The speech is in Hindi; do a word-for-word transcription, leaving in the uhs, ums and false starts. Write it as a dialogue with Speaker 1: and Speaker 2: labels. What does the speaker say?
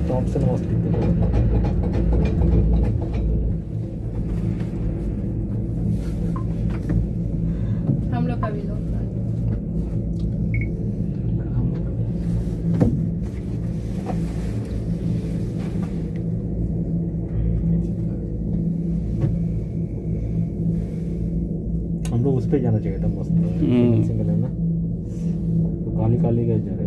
Speaker 1: थॉमसन मस्त दिखते हैं।
Speaker 2: हम लोग का भी लो।
Speaker 1: हम लोग उस पे जाना चाहिए था, मस्त सिंगल है ना, तो काली काली का जगह